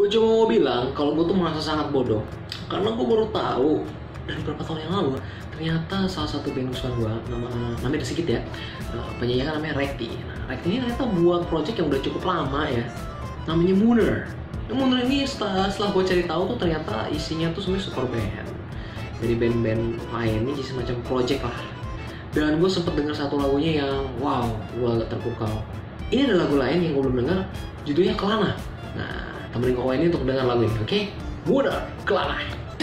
Gue cuma mau bilang kalau gue tuh merasa sangat bodoh karena gue baru tahu dari beberapa tahun yang lalu ternyata salah satu band kesukaan gue namanya sedikit ya, penyanyi kan namanya Rekti. Nah, Rekti ini ternyata buat project yang udah cukup lama ya, namanya Mooner. Nah, Mooner ini setelah gue cari tahu tuh ternyata isinya tuh sebenarnya super band dari band-band lain, ini jadi semacam project lah. Dan gue sempet denger satu lagunya yang wow, gue agak terpukau. Ini ada lagu lain yang gue belum denger, judulnya Kelana. Nah, temenin koko ini untuk dengar lagu ini, oke? Mooner, Kelana.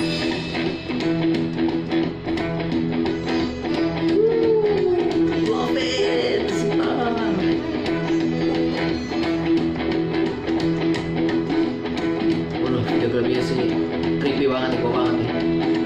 Love it, sitar. Waduh, video klipnya sih creepy banget nih, gue banget nih.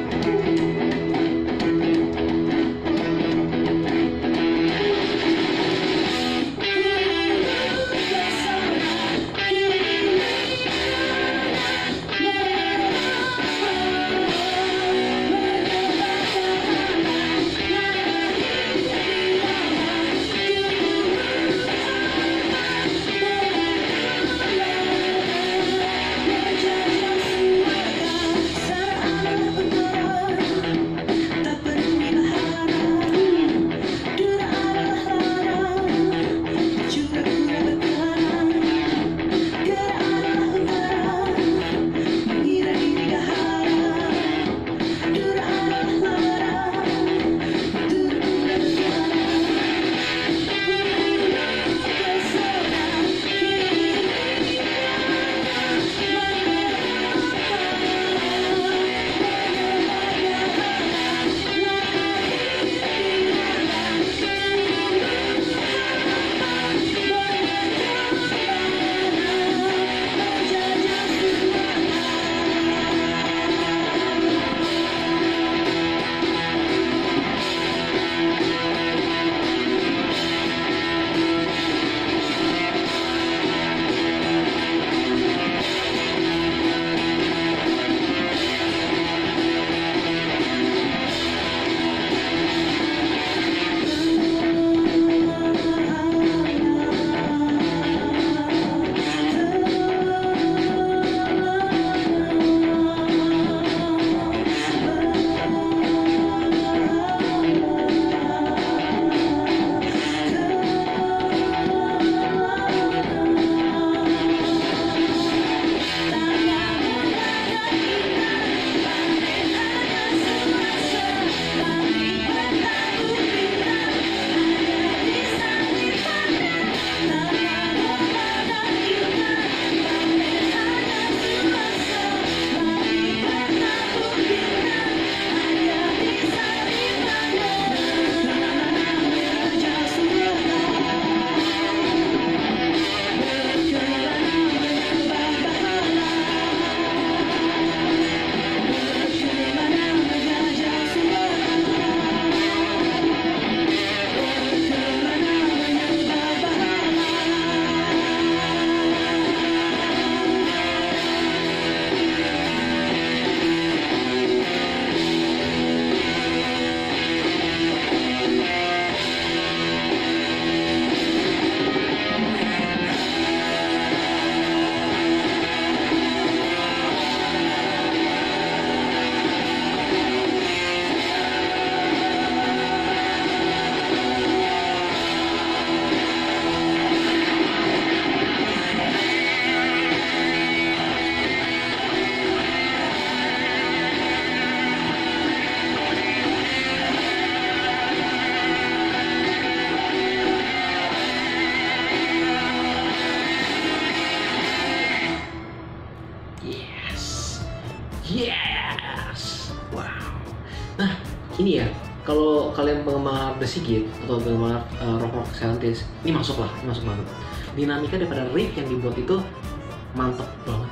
Yes, wow. Nah, ini ya, kalau kalian penggemar The Sigit atau penggemar rock-rock 70s, ini masuk banget. Dinamika daripada riff yang dibuat itu mantep banget.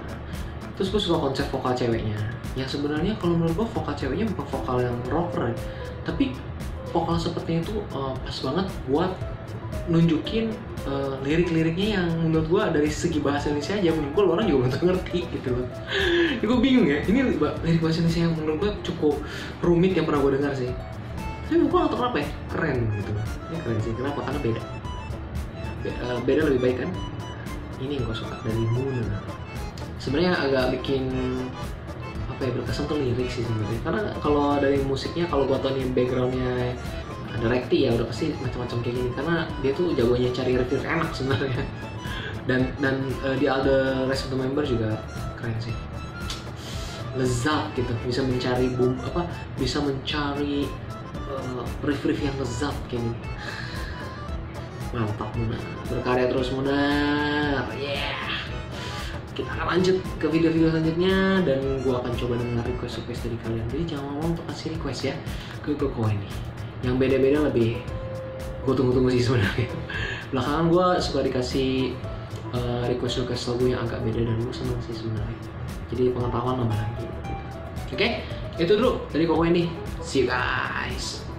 Terus gue suka konsep vokal ceweknya, yang sebenarnya kalau menurut gue vokal ceweknya bukan vokal yang rocker ya, tapi vokal sepertinya itu pas banget buat nunjukin lirik-liriknya yang menurut gue dari segi bahasa Indonesia aja menurut gue orang juga belum ngerti gitu loh. Ya, gue bingung ya, ini lirik bahasa Indonesia yang menurut gue cukup rumit yang pernah gue dengar sih. Tapi gue gak tau kenapa ya, keren gitu. Ini keren sih, kenapa? Karena beda. Beda lebih baik kan? Ini yang gue suka dari Mooner. sebenarnya agak bikin apa ya, berkesan tuh lirik sih sebenarnya. Karena kalau dari musiknya, kalau gua tau nih backgroundnya ada Rekti ya, udah pasti macam-macam kayak gini. Karena dia tuh jagonya cari riff enak sebenarnya. Dan di other rest of the member juga keren sih, lezat gitu, bisa mencari bisa mencari riff yang lezat kayak gini. Mantap Munar, berkarya terus Munar, yeah. Kita akan lanjut ke video-video selanjutnya dan gua akan coba dengar request dari kalian. Jadi jangan lupa untuk kasih request ya ke Koko ini. Yang beda-beda lebih gue tunggu-tunggu sih sebenarnya. Belakangan gue suka dikasih request lagu yang agak beda dan gue seneng sih sebenarnya. Jadi pengetahuan nambah lagi. Oke, itu dulu dari Koko ini. See you guys.